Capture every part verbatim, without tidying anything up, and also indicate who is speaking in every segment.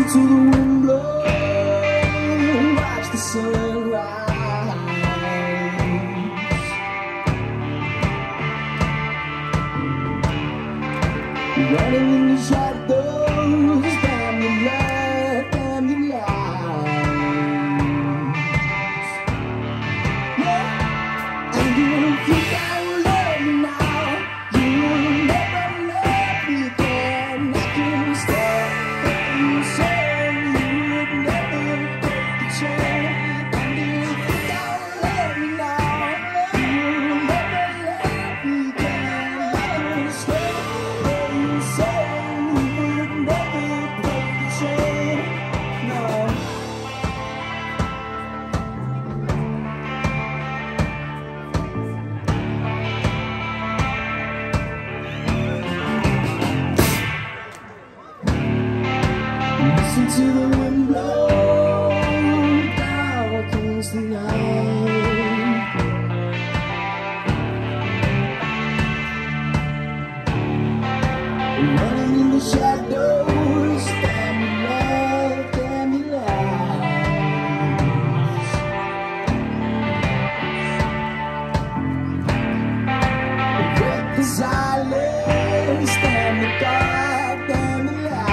Speaker 1: Listen to the wind blow, watch the sun rise. Running in the shadows, damn the light, damn the lights. Yeah, and you think I will love me now, you will never love me again. I can stay. Listen to the wind blow down against the night. Running in the shadows, damn me love, damn me lies. Break the silence, damn the dark, damn the light.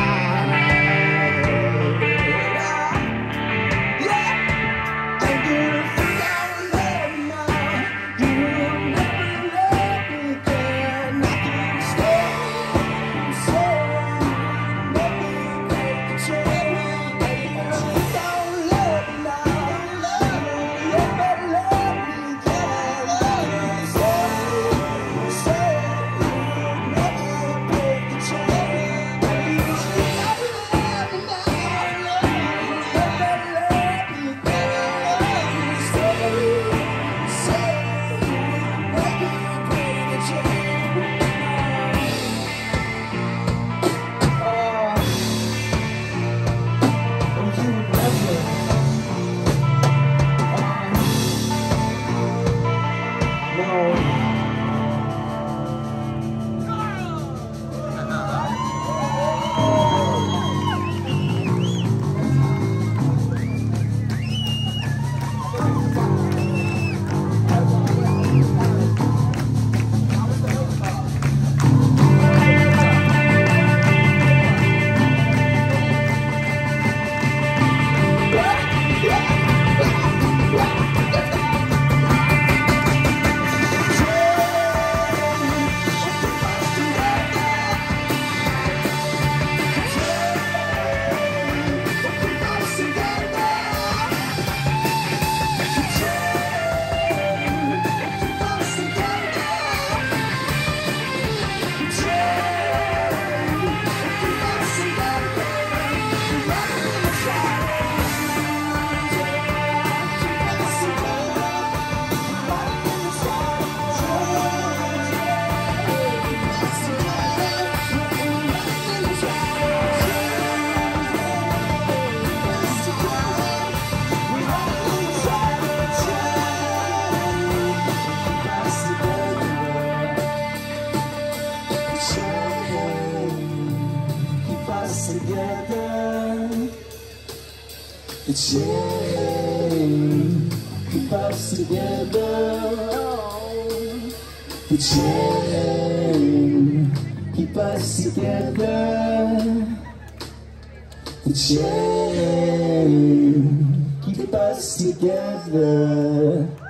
Speaker 1: The chain keep us together. The chain keep us together. The chain keep us together.